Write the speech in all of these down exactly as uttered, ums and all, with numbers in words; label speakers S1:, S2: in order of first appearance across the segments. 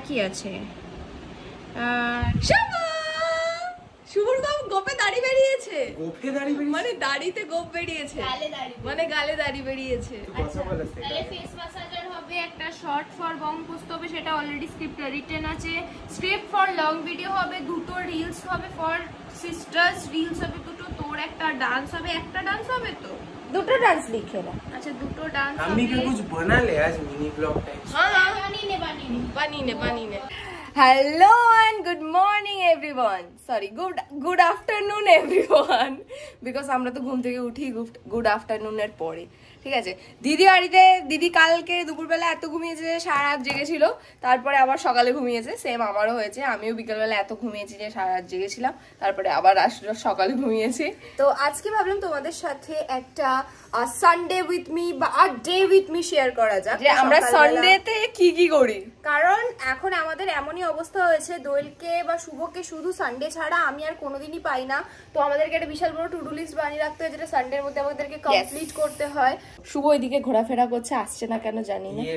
S1: কি আছে? শুভর গোপে দাড়ি বেরিয়েছে। গোপে দাড়ি বেরিয়েছে মানে দাড়িতে গোপ বেরিয়েছে, গালে দাড়ি মানে গালে দাড়ি বেরিয়েছে। আচ্ছা তাহলে ফেস ম্যাসাজার হবে, একটা শর্ট ফর বং পোস্ট হবে, সেটা অলরেডি স্ক্রিপ্ট রিটেন আছে। স্ক্রিপ্ট ফর লং ভিডিও হবে, দুটো রিলস হবে ফর সিস্টার্স, রিলস হবে দুটো, তোর একটা ডান্স হবে, একটা ডান্স হবে তো দুটো ডান্স লিখে না। আচ্ছা দুটো ডান্স হবে। আমি क्या कुछ बना ले आज मिनी ब्लॉग टाइप। हां हां बनी ने बनी ने बनी ने बनी ने Hello and good morning everyone. Sorry, good good afternoon everyone. Because আমরা তো ঘুম থেকে উঠি গুড আফটারনুনের পরে, ঠিক আছে। দিদি বাড়িতে, দিদি কালকে দুপুরবেলা এত ঘুমিয়েছে যে সারা রাত জেগেছিল, তারপরে আবার সকালে ঘুমিয়েছে, সেম আমারও হয়েছে। আমিও বিকেলবেলা এত ঘুমিয়েছি যে সারা রাত জেগেছিলাম, তারপরে আবার আসলো সকালে ঘুমিয়েছি। তো আজকে ভাবলাম তোমাদের সাথে একটা সানডে উইথ মি বা a day with me share করা যাক, যে আমরা সানডেতে কি কি করি। কারণ এখন আমাদের এমনই অবস্থা হয়েছে, দোয়েলকে বা শুভকে শুধু সানডে ছাড়া আমি আর কোনোদিনই পাই না। তো আমাদেরকে একটা বিশাল বড় টু ডু লিস্ট বানিয়ে রাখতে হয়, যেটা সানডের মধ্যে আমাদেরকে কমপ্লিট করতে হয়। শুভ ওইদিকে ঘোরাফেরা করছে, আসছে না কেন জানি না।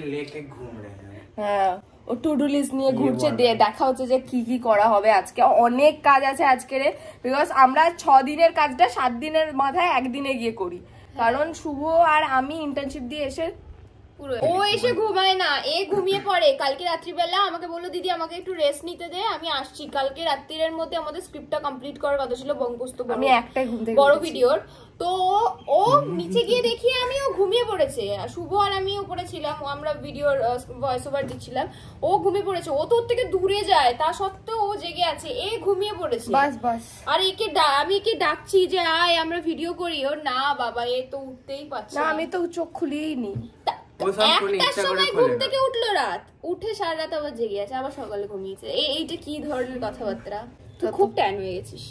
S1: হ্যাঁ, ও টু ডু লিস্ট নিয়ে ঘুরছে, দেখা হচ্ছে যে কি কি করা হবে আজকে। অনেক কাজ আছে আজকের, বিকজ আমরা ছ দিনের কাজটা সাত দিনের মাথায় একদিনে গিয়ে করি। কারণ শুভ আর আমি ইন্টার্নশিপ দিয়ে এসে ও এসে ঘুমায় না, এ ঘুমিয়ে পড়ে। কালকে রাত্রিবেলা আমাকে বললো দিদি আমাকে একটু রেস্ট নিতে দে, আমি আসছি। কালকে রাত্রির মধ্যে আমাদের স্ক্রিপ্টটা কমপ্লিট করার কথা ছিল বঙ্গোস্ত, আমি একটাই ঘুম থেকে বড় ভিডিওর। তো ও নিচে গিয়ে দেখি আমি ও ঘুমিয়ে পড়েছে, শুভ আর আমি উপরে ছিলাম, আমরা ভিডিওর ভয়েস ওভার দিচ্ছিলাম। ও ঘুমিয়ে পড়েছে, ও তো ওর থেকে দূরে যায়, তা সত্ত্বেও ও জেগে আছে, এ ঘুমিয়ে পড়েছে। বাস বাস আর একে আমি একে ডাকছি যে আয় আমরা ভিডিও করি, ও না বাবা এ তো উঠতেই পারছে না। আমি তো চোখ খুলিই নি, একটার সময় ঘুম থেকে উঠলো, রাত উঠে সারা রাত আবার জেগে আছে, আবার সকালে ঘুমিয়েছে। এইটা কি ধরনের কথাবার্তা? তুই খুব ট্যান হয়ে গেছিস।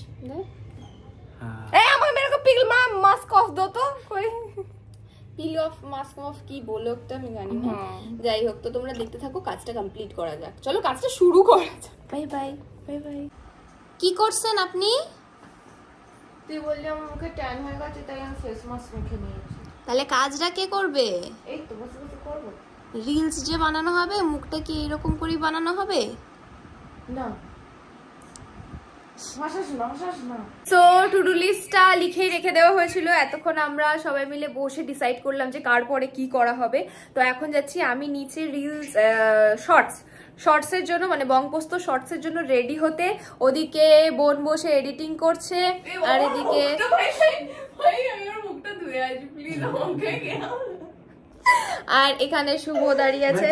S1: এই আমার মেরে কো পিগল মা মাস্ক অফ দো তো, কই পিল অফ মাস্ক অফ কি বলে তো আমি জানি না। যাই হোক, তো তোমরা দেখতে থাকো, কাজটা কমপ্লিট করা যাক। চলো কাজটা শুরু করা যাক। Bye bye bye bye. কি করছেন আপনি? তুই বললি আমার মুখে ট্যান হয়ে গেছে, তাই আমি ফেস মাস্ক মেখে নিয়েছি। তাহলে কাজটা কে করবে? এই তো বসে বসে করব। রিলস যে বানানো হবে, মুখটা কি এরকম করে বানানো হবে? না সো টু ডু লিস্টটা লিখেই রেখে দেওয়া হয়েছিল। এতক্ষণ আমরা সবাই মিলে বসে ডিসাইড করলাম যে কার পরে কি করা হবে। তো এখন যাচ্ছি আমি নিচে রিলস শর্টস শর্টসের জন্য, মানে বংপোস্ত শর্টসের জন্য রেডি হতে। ওদিকে বোন বসে এডিটিং করছে, আর এদিকে আর এখানে শুভ দাঁড়িয়ে আছে।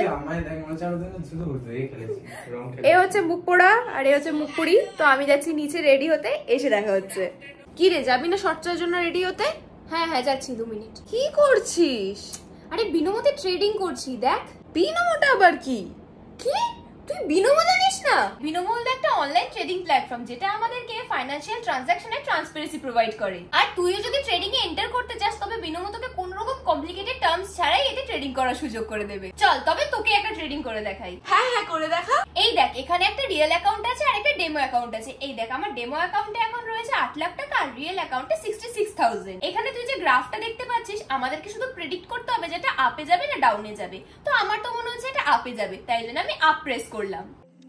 S1: এ হচ্ছে মুখ পোড়া আর এ হচ্ছে মুখ পুরি। তো আমি যাচ্ছি নিচে রেডি হতে, এসে দেখা হচ্ছে। কি রে যাবি না শর্টসের জন্য রেডি হতে? হ্যাঁ হ্যাঁ যাচ্ছি, দু মিনিট। কি করছিস? আরে বিনোমতে ট্রেডিং করছি। দেখ বিনোমটা আবার কি? কি তুই বিনোমো জানিস না? বিনোমো হলো একটা অনলাইন ট্রেডিং প্ল্যাটফর্ম, যেটা আমাদেরকে ফাইন্যান্সিয়াল ট্রানজাকশনের ট্রান্সপারেন্সি প্রোভাইড করে। আর তুইও যদি ট্রেডিং এ এন্টার করতে চাস, তবে বিনোমো তোকে কোনো রকম কমপ্লিকেটেড টার্মস ছাড়াই এতে ট্রেডিং করার সুযোগ করে দেবে। চল তবে তোকে একটা ট্রেডিং করে দেখাই। হ্যাঁ হ্যাঁ করে দেখা। এই দেখ, এখানে একটা রিয়েল অ্যাকাউন্ট আছে আর একটা ডেমো অ্যাকাউন্ট আছে। এই দেখ, আমার ডেমো অ্যাকাউন্টে এখন রয়েছে আট লাখ টাকা আর রিয়েল অ্যাকাউন্টে সিক্সটি সিক্স থাউজেন্ড। এখানে তুই যে গ্রাফটা দেখতে পাচ্ছিস, আমাদেরকে শুধু প্রেডিক্ট করতে হবে যেটা আপে যাবে না ডাউনে যাবে। তো আমার তো মনে হচ্ছে এটা আপে যাবে, তাই জন্য আমি আপ প্রেস করলাম।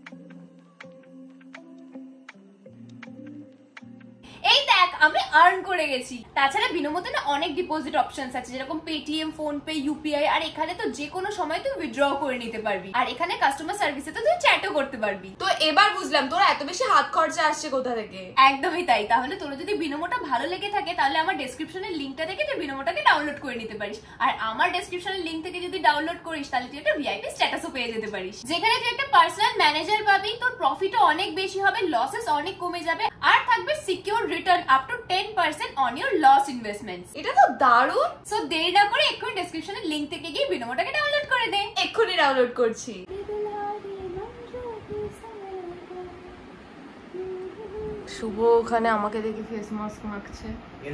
S1: এই দেখ আমি আর্ন করে গেছি। তাছাড়া বিনোমোতে না অনেক ডিপোজিট অপশনস আছে, যেরকম পেটিএম, ফোন পে, ইউপিআই। আর এখানে তো যে কোনো সময় তুই উইথড্র করে নিতে পারবি। আর এখানে কাস্টমার সার্ভিসে তো তুই চ্যাটও করতে পারবি। তো এবার বুঝলাম তোর এত বেশি হাত খরচা আসছে কোথা থেকে। একদমই তাই। তাহলে তোর যদি বিনোমোটা ভালো লেগে থাকে, তাহলে আমার ডেসক্রিপশনের লিংকটা থেকে তুই বিনোমোটাকে ডাউনলোড করে নিতে পারিস। আর আমার ডেসক্রিপশনের লিংক থেকে যদি ডাউনলোড করিস, তাহলে তুই একটা ভিআইপি স্ট্যাটাসও পেয়ে যেতে পারিস, যেখানে তুই একটা পার্সোনাল ম্যানেজার পাবি। তোর প্রফিটও অনেক বেশি হবে, লসেস অনেক কমে যাবে, আর থাকবে secure return up to ten percent on your loss investments. এটা তো দারুণ। সো দেরি না করে এক্ষুনি ডেসক্রিপশনের লিংক থেকে গিয়ে বিনোমোটাকে ডাউনলোড করে দে। এক্ষুনি ডাউনলোড করছি। শুভ ওখানে আমাকে দেখে ফেস মাস্ক মাখছে।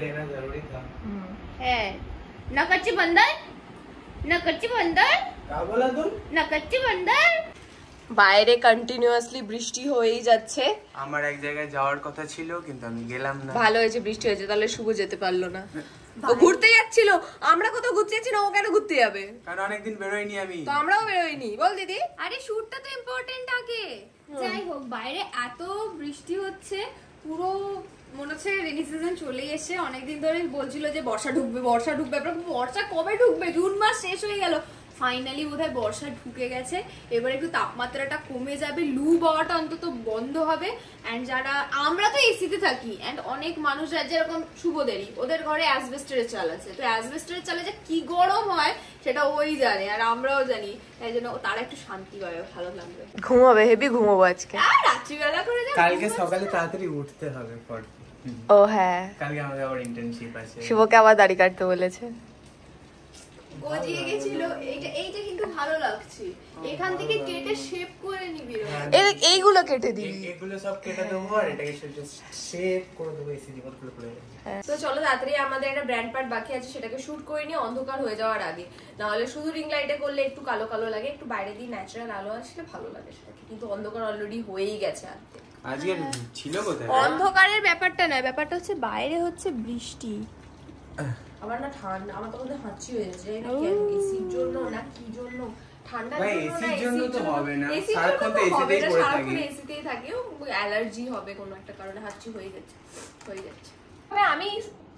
S1: হ্যাঁ না করছি বন্দর, না করছি বন্দর, না করছি বন্দর। বাইরে কন্টিনিউয়াসলি বৃষ্টি হয়েই যাচ্ছে। আমার এক জায়গায় যাওয়ার কথা ছিল, কিন্তু আমি গেলাম না। ভালো হয়েছে বৃষ্টি হয়েছে, তাহলে শুভ যেতে পারলো না। ও ঘুরতে যাচ্ছিল, আমরা কোথাও ঘুরতে যাচ্ছি না, ও কেন ঘুরতে যাবে?
S2: কারণ অনেকদিন বেরোয়নি আমি।
S1: তো আমরাও বেরোইনি, বল দিদি।
S3: আরে শুটটা তো ইম্পর্টেন্ট আগে। যাই হোক, বাইরে এত বৃষ্টি হচ্ছে, পুরো মনে হচ্ছে রেনি সিজন চলে এসে। অনেকদিন ধরে বলছিল যে বর্ষা ঢুকবে বর্ষা ঢুকবে, বর্ষা কবে ঢুকবে? জুন মাস শেষ হয়ে গেল, ফাইনালি বোধহয় বর্ষা ঢুকে গেছে। এবার একটু তাপমাত্রাটা কমে যাবে, লু বাওয়াটা অন্তত বন্ধ হবে। অ্যান্ড যারা, আমরা তো এসিতে থাকি, অ্যান্ড অনেক মানুষ যেরকম শুভদেরই, ওদের ঘরে অ্যাসবেস্টারের চাল আছে, তো অ্যাসবেস্টারের চালে যে কি গরম হয় সেটা ওই জানে, আর আমরাও জানি। তাই জন্য তারা একটু শান্তি পাবে, ভালো লাগবে।
S1: ঘুমাবে, হেভি ঘুমাবো আজকে।
S3: আর রাত্রিবেলা করে যা,
S2: কালকে সকালে তাড়াতাড়ি উঠতে হবে। পর
S1: ও হ্যাঁ,
S2: কালকে আমাদের আবার ইন্টার্নশিপ আছে।
S1: শুভকে আবার দাড়ি কাটতে বলেছে।
S3: গজিয়ে গেছিল, এইটা এইটা কিন্তু ভালো লাগছে। এখান থেকে কেটে শেপ করে নিবি,
S1: এইগুলো কেটে দিবি,
S2: এগুলো সব কেটে দেবো আর এটাকে শেপ করে দেবো এসি দিয়ে করে করে।
S1: তো চলো তাড়াতাড়ি, আমাদের একটা ব্র্যান্ড পার্ট বাকি আছে, সেটাকে শুট করে নিয়ে অন্ধকার হয়ে যাওয়ার আগে। না হলে শুধু রিং লাইটে করলে একটু কালো কালো লাগে, একটু বাইরে দিয়ে ন্যাচারাল আলো আসলে ভালো লাগে সেটাকে, কিন্তু অন্ধকার অলরেডি হয়েই গেছে। আর
S2: আজকে ছিল কোথায়
S3: অন্ধকারের ব্যাপারটা না, ব্যাপারটা হচ্ছে বাইরে হচ্ছে বৃষ্টি।
S1: আমার না ঠান্ডা, আমার তো মধ্যে হাঁচি হয়ে যাচ্ছে, এসির জন্য না কি জন্য, ঠান্ডার জন্য না,
S2: এসির জন্য তো হবে না,
S1: সারাক্ষণ তো এসিতেই পড়ে থাকি, এসিতেই থাকি, অ্যালার্জি হবে কোনো একটা কারণে, হাঁচি হয়ে যাচ্ছে হয়ে যাচ্ছে আমি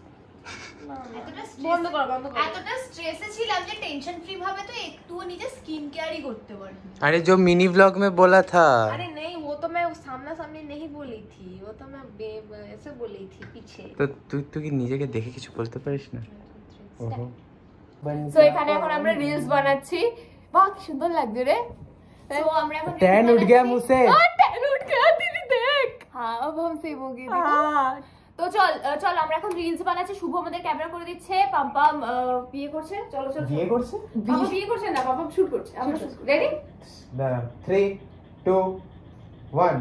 S1: বন্ধ কর বন্ধ কর।
S3: এতটা স্ট্রেসে ছিলাম যে টেনশন ফ্রি ভাবে তো একটুও নিজে স্কিন কেয়ারই করতে পারি।
S2: अरे जो मिनी व्लॉग में बोला था।
S1: अरे नहीं, वो तो मैं सामना सामने नहीं बोली थी, वो तो मैं ऐसे बोली थी पीछे।
S2: তো তুই তুই কি নিজেকে দেখে কিছু বলতে পারিস না? ওহো,
S1: সো এখানে এখন আমরা রিলস বানাচ্ছি। বাহ কি সুন্দর লাগছে রে।
S3: তো আমরা এখন
S2: टैन उठ गया मुंह से।
S1: टैन उठ गया दीदी देख।
S3: हाँ अब हम सेम हो गए देखो। তো চল চল আমরা এখন রিলস বানাচ্ছি, শুভ আমাদের ক্যামেরা করে দিচ্ছে, পাম্পাম বিয়ে করছে, চলো চলো
S2: বিয়ে করছে?
S3: পাপা বিয়ে করছে না, পাপা শুট করছে। আমরা রেডি?
S2: দাঁড়া, থ্রি টু ওয়ান।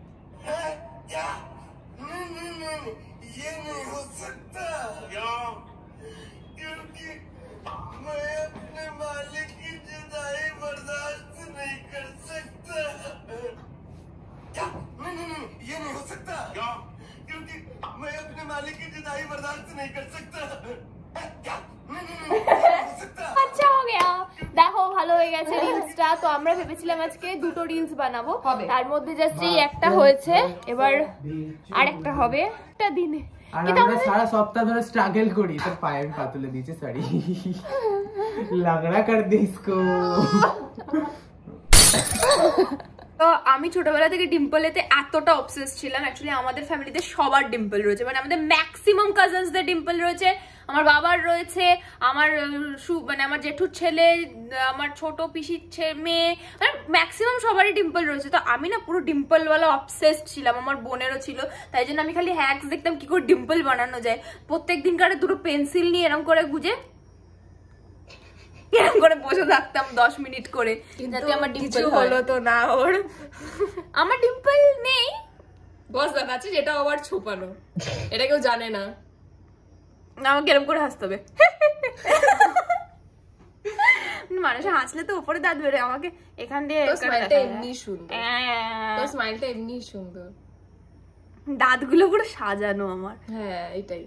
S2: ये नहीं हो सकता क्यों? क्योंकि मैं अपने मालिक की जुदाई बर्दाश्त नहीं कर सकता। क्या? नहीं नहीं नहीं, ये नहीं हो सकता क्यों? क्योंकि मैं अपने मालिक की जुदाई बर्दाश्त नहीं कर सकता। क्या? नहीं नहीं नहीं, ये नहीं हो सकता।
S3: আচ্ছা हो गया, দেখো ভালো হয়ে গেছে রিলসটা। তো আমরা ভেবেছিলাম আজকে দুটো রিলস বানাবো, তার মধ্যে জাস্ট এই একটা হয়েছে, এবার আরেকটা হবে একটা দিনে।
S2: আর আমরা সারা সপ্তাহ ধরে স্ট্রাগল করি, তো পায়ে আমি পা তুলে দিয়েছি, সরি লাগড়া কর দে ইসকো।
S3: তো আমি ছোটবেলা থেকে ডিম্পলেতে এতটা অবসেস ছিলাম, অ্যাকচুয়ালি আমাদের ফ্যামিলিতে সবার ডিম্পল রয়েছে, মানে আমাদের ম্যাক্সিমাম কাজিনসদের ডিম্পল রয়েছে, আমার বাবার রয়েছে, আমার মানে আমার জেঠুর ছেলে, আমার ছোট পিসির মেয়ে, মানে ম্যাক্সিমাম সবারই ডিম্পল রয়েছে। তো আমি না পুরো ডিম্পলওয়ালা অবসেসড ছিলাম, আমার বোনেরও ছিল, তাই জন্য আমি খালি হ্যাক্স দেখতাম কি করে ডিম্পল বানানো যায়। প্রত্যেক দিনকারে দুটো পেন্সিল নিয়ে এরকম করে গুজে এরকম করে বসে থাকতাম দশ মিনিট করে, যাতে আমার ডিম্পল হলো তো না ওর। আমার ডিম্পল নেই,
S1: বস দেখাচ্ছে, যেটা আবার ছোপানো, এটা কেউ জানে না।
S3: আমাকে এরকম করে হাসতে হবে, মানুষ হাসলে তো উপরে দাঁত বেরোয়, আমাকে এখান দিয়ে
S1: স্মাইলটা এমনি সুন্দর, তোর স্মাইলটা এমনি সুন্দর,
S3: দাঁতগুলো পুরো সাজানো আমার।
S1: হ্যাঁ এটাই।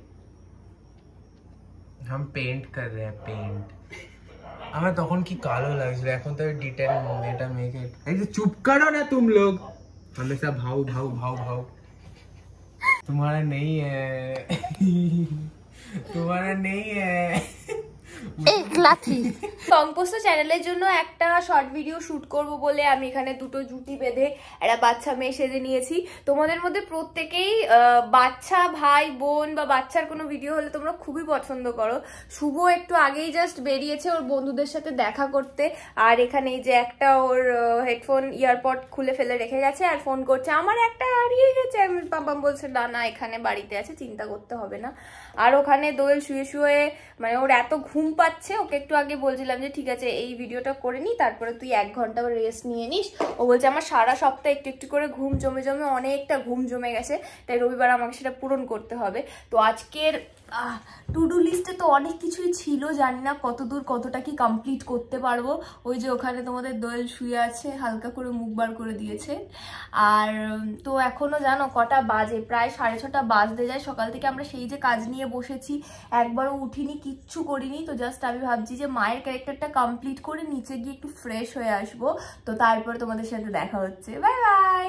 S2: हम पेंट कर रहे हैं पेंट। আমার তখন কি কালো লাগছিল, এখন তো ডিটেল এটা মেকে। এই যে চুপ करो ना तुम लोग, हमेशा भाव भाव भाव भाव। तुम्हारा नहीं है तुम्हारा नहीं है।
S3: এক লাথি। কম্পোস্ট চ্যানেলের জন্য একটা শর্ট ভিডিও শুট করব বলে আমি এখানে দুটো জুটি বেঁধে একটা বাচ্চা মেয়ে সেজে নিয়েছি। তোমাদের মধ্যে প্রত্যেকেই বাচ্চা ভাই বোন বা বাচ্চার কোনো ভিডিও হলে তোমরা খুবই পছন্দ করো। শুভ একটু আগেই জাস্ট বেরিয়েছে ওর বন্ধুদের সাথে দেখা করতে, আর এখানে এই যে একটা ওর হেডফোন ইয়ারপড খুলে ফেলে রেখে গেছে আর ফোন করছে, আমার একটা হারিয়ে গেছে। আমি পাপাম বলছে না না এখানে বাড়িতে আছে, চিন্তা করতে হবে না। আর ওখানে দোয়েল শুয়ে শুয়ে মানে ওর এত ঘুম পাচ্ছে, ওকে একটু আগে বলছিলাম যে ঠিক আছে এই ভিডিওটা করে নি, তারপরে তুই এক ঘন্টা রেস্ট নিয়ে নিস। ও বলছে আমার সারা সপ্তাহে একটু একটু করে ঘুম জমে জমে অনেকটা ঘুম জমে গেছে, তাই রবিবার আমাকে সেটা পূরণ করতে হবে। তো আজকের টু ডু লিস্টে তো অনেক কিছুই ছিল, জানি না কতদূর কতটা কি কমপ্লিট করতে পারবো। ওই যে ওখানে তোমাদের দোয়েল শুয়ে আছে, হালকা করে মুখ বার করে দিয়েছে। আর তো এখনো জানো কটা বাজে, প্রায় সাড়ে ছটা বাজতে যায়। সকাল থেকে আমরা সেই যে কাজ নিয়ে বসেছি, একবারও উঠিনি, কিচ্ছু করিনি। তো জাস্ট আমি ভাবছি যে মায়ের ক্যারেক্টারটা কমপ্লিট করে নিচে গিয়ে একটু ফ্রেশ হয়ে আসবো, তো তারপর তোমাদের সাথে দেখা হচ্ছে। Bye bye.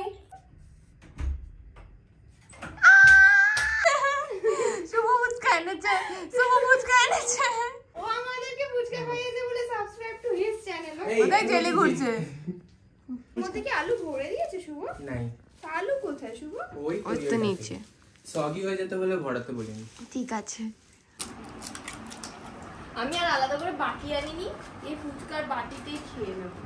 S3: শুভ ফুচকা এনেছে, শুভ ফুচকা এনেছে।
S1: ও আমাদেরকে ফুচকা খাইয়েছে বলে সাবস্ক্রাইব টু হিজ চ্যানেল।
S3: কোথায় জেলে ঘুরছে?
S1: মধ্যে কি আলু ভরে দিয়েছে শুভ?
S4: নাই।
S1: আলু কোথায় শুভ?
S4: ওই
S3: ওই তো নিচে।
S4: সগি হয়ে যেতে বলে ভরাতে বলিনি।
S3: ঠিক আছে।
S1: আমি আর আলাদা করে বাটি আনিনি, এই ফুচকার বাটিতেই খেয়ে নেব।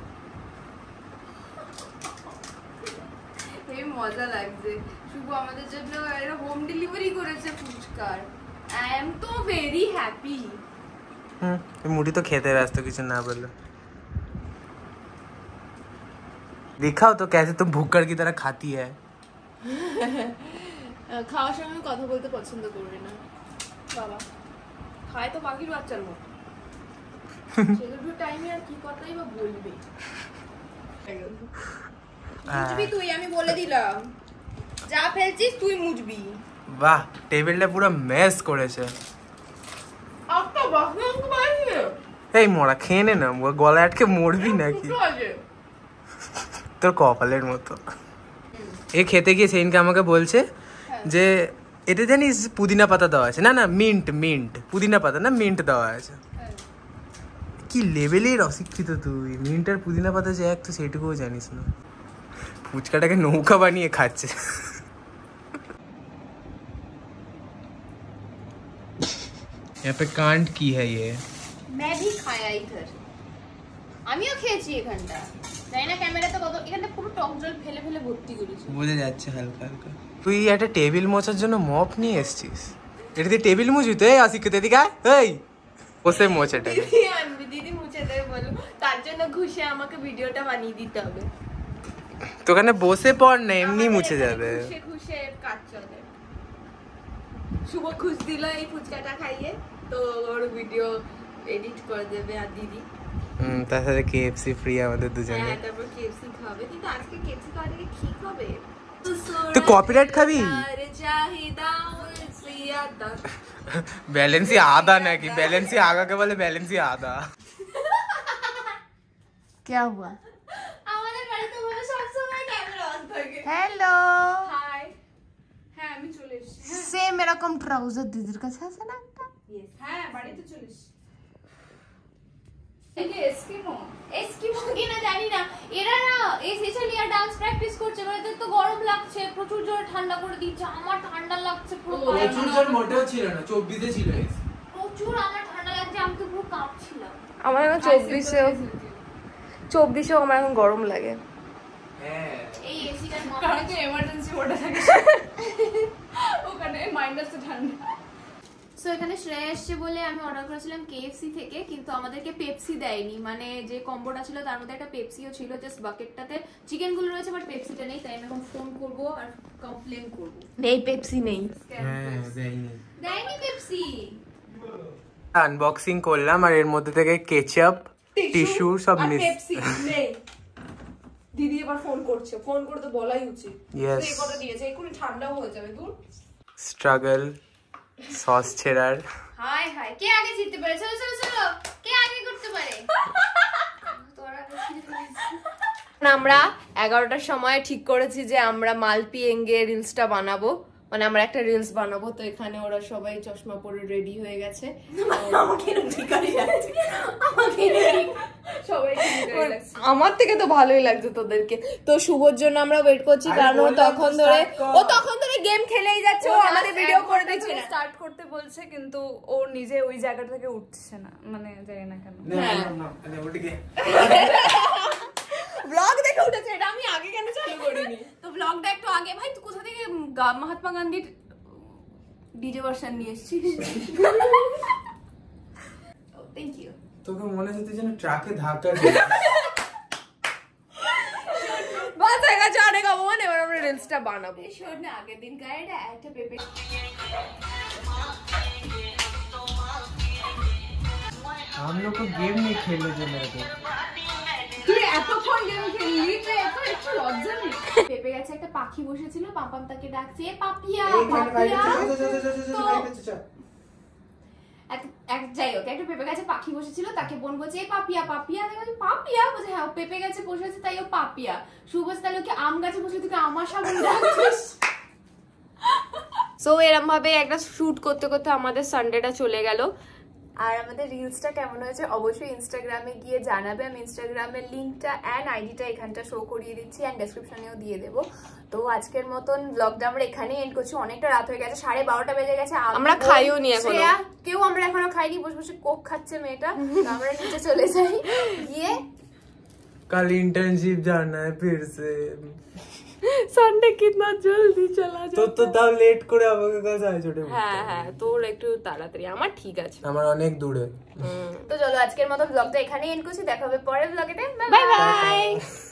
S1: এই মজা লাগছে। শুভ আমাদের জন্য এরা হোম ডেলিভারি করেছে ফুচকার। আই এম তো ভেরি হ্যাপি।
S4: হুম, মুড়ি তো খেতে ব্যস্ত, কিছু না বললো। दिखाओ तो कैसे तुम भूखड़ की तरह खाती है।
S1: খাওয়ার সময় কথা বলতে পছন্দ করবে না বাবা, খায় তো পাখির বাচ্চার মতো। সেগুলো টাইমে আর কি কথাই বা বলবে। মুজবি তুই, আমি বলে দিলাম, যা ফেলছিস তুই মুজবি।
S4: বাহ, টেবিলটা পুরো মেস করেছে।
S1: একটা বাসন বাজে।
S4: এই মোড়া খেয়ে নে না, গলায় আটকে মরবি নাকি? তোর কপালের মতো। এ খেতে গিয়ে সেদিনকে আমাকে বলছে যে এটা জানিস পুদিনা পাতা দেওয়া আছে। না না, মিন্ট মিন্ট, পুদিনা পাতা না, মিন্ট দেওয়া আছে। কি লেভেলের অশিক্ষিত তুই! মিন্ট আর পুদিনা পাতা যে এক, তো সেটুকুও জানিস না। ফুচকাটাকে নৌকা বানিয়ে খাচ্ছে। यहाँ पे कांड की है ये।
S1: मैं भी खाया इधर, আমিও খেয়েছি এখানটা। তাই না, ক্যামেরাতে কত এখানটা পুরো টক জল ফেলে ফেলে ভর্তি করেছি।
S4: বোঝা যাচ্ছে হালকা হালকা। তুই একটা টেবিল মোছার জন্য মপ নিয়ে এসেছিস? এটা দিয়ে টেবিল মুছবি তো? এই আশিক দিদিকা, এই বসে মোছ এটাকে।
S1: দিদি আনবি, দিদি মুছে দেবে বলো। তার জন্য ঘুষে আমাকে ভিডিওটা বানিয়ে দিতে হবে।
S4: তো ওখানে বসে পড় না, এমনি মুছে যাবে।
S1: ঘুষে ঘুষে কাজ চলে। শুভ খুশ দিল এই ফুচকাটা খাইয়ে, তো ওর ভিডিও এডিট করে দেবে আর দিদি।
S4: হুম, তার সাথে কেএফসি ফ্রি আমাদের দুজনে।
S1: হ্যাঁ, তারপর কেএফসি খাবে। কিন্তু আজকে কেএফসি খাওয়া থেকে কি খাবে?
S4: তুই কপিরাইট খাবি? ব্যালেন্সি আদা নাকি? ব্যালেন্সি আগাকে বলে ব্যালেন্সি আদা।
S3: क्या हुआ?
S1: আমাদের বাড়িতে বলে সব সময় ক্যামেরা অন থাকে।
S3: हेलो।
S1: হাই। হ্যাঁ, আমি চলে এসেছি।
S3: सेम এরকম ট্রাউজার দিদির কাছে আছে না একটা?
S1: ইয়েস, হ্যাঁ, বাড়িতে চলে এসেছি। এই যে এস্কিমো, এস্কিমো কি না জানি না। এরা না এই সেশালিয়া ডান্স প্র্যাকটিস করছে, মানে তো গরম লাগছে, প্রচুর জোরে ঠান্ডা করে দিচ্ছে। আমার ঠান্ডা লাগছে পুরো।
S4: প্রচুর জন মোটেও ছিল না, চব্বিশে ছিল।
S1: প্রচুর আমার ঠান্ডা লাগছে, আমি তো পুরো কাঁপছিলাম।
S3: আমার এখন চব্বিশে চব্বিশেও আমার এখন গরম লাগে।
S4: হ্যাঁ,
S1: এই এসিটার কারণে তো এমার্জেন্সি মোডে থাকে। ওখানে মাইনাসে ঠান্ডা। সো এখানে শ্রেয়া এসছে বলে আমি অর্ডার করেছিলাম কেএফসি থেকে, কিন্তু আমাদেরকে পেপসি দেয়নি। মানে যে কম্বোটা ছিল তার মধ্যে একটা পেপসিও ছিল, জাস্ট বাকেটটাতে চিকেন গুলো রয়েছে বাট পেপসিটা নেই। তাই আমি এখন ফোন করব আর কমপ্লেন করব।
S3: নেই, পেপসি নেই।
S4: হ্যাঁ, দেয়নি
S1: দেয়নি পেপসি।
S4: আনবক্সিং করলাম আর এর মধ্যে থেকে কেচাপ, টিস্যু সব মিস।
S1: পেপসি নেই। দিদি এবার ফোন করছে, ফোন করে তো বলাই উচিত।
S4: ইয়েস,
S1: এই কথা দিয়েছে, এক্ষুনি ঠান্ডাও হয়ে যাবে। দূর
S4: স্ট্রাগল সস ছেড়ার।
S1: হাই হাই, কে আগে জিততে পারে? চলো চলো চলো, কে আগে করতে পারে? তোরা
S3: আমরা এগারোটার সময় ঠিক করেছি যে আমরা মালপি এঙ্গে রিলসটা বানাবো, মানে আমরা একটা রিলস বানাবো। তো এখানে ওরা সবাই চশমা পরে রেডি হয়ে গেছে। আমার থেকে তো ভালোই লাগছে তোদেরকে। তো শুভর জন্য আমরা ওয়েট করছি, কারণ ও তখন ধরে ও তখন ধরে গেম খেলেই যাচ্ছে, ও আমাদের ভিডিও করে দিচ্ছে না।
S5: স্টার্ট করতে বলছে কিন্তু ও নিজে ওই জায়গা থেকে উঠছে না, মানে জানি না কেন।
S3: ব্লগ দেখে উঠেছে, এটা আমি আগে কেন চালু করিনি?
S1: তো ব্লগটা একটু আগে। ভাই তুই কোথা থেকে মহাত্মা গান্ধীর ডিজে ভার্সন নিয়ে এসেছিস? Thank you.
S4: তোকে মনে হচ্ছে যেন ট্রাকে ধাক্কা
S3: বাস হয়ে গেছে অনেক অপমান, এবার আমরা রিলসটা বানাবো।
S1: শোন না, আগের দিন গায়ে একটা পেপে
S4: हम लोग को गेम नहीं खेलने देना है।
S1: তুই এতক্ষণ গেম খেললি, তুই এত একটু লজ্জা নেই?
S3: পেপে গেছে, একটা পাখি বসেছিল, পাপাম তাকে ডাকছে এ পাপিয়া পাপিয়া। এক যাই হোক, একটা পেপে গাছে পাখি বসেছিল, তাকে বোন বলছে এ পাপিয়া পাপিয়া, বলছে পাপিয়া, বলছে হ্যাঁ পেপে গাছে বসে আছে তাই ও পাপিয়া। শুভ বলছে তাহলে ওকে আম গাছে বসে তুই আমাশা বলে ডাকছিস। সো এরকম ভাবে একটা শুট করতে করতে আমাদের সানডেটা চলে গেল। আর আমাদের রিলসটা কেমন হয়েছে অবশ্যই ইনস্টাগ্রামে গিয়ে জানাবে। আমি ইনস্টাগ্রামের লিঙ্কটা অ্যান্ড আইডিটা এখানটা শো করিয়ে দিচ্ছি অ্যান্ড ডেসক্রিপশনেও দিয়ে দেবো। তো আজকের মতন ব্লগটা আমরা এখানেই এন্ড করছি। অনেকটা রাত হয়ে গেছে, সাড়ে বারোটা বেজে গেছে।
S1: আমরা খাইও নি এখনো,
S3: কেউ আমরা এখনো খাইনি, বসে বসে কোক খাচ্ছে মেয়েটা। আমরা নিচে চলে যাই, গিয়ে
S4: कल इंटर्नशिप जाना है फिर से।
S1: সানডে কিতনা জলদি চলা যায়।
S4: তো তো তাও লেট করে আমাকে কাছে আয় ছোট।
S1: হ্যাঁ হ্যাঁ, তোর একটু তাড়াতাড়ি, আমার ঠিক আছে,
S4: আমার অনেক দূরে।
S3: তো চলো আজকের মতো ব্লগটা এখানেই এন্ড করছি। দেখা হবে পরের ব্লগেতে। Bye bye.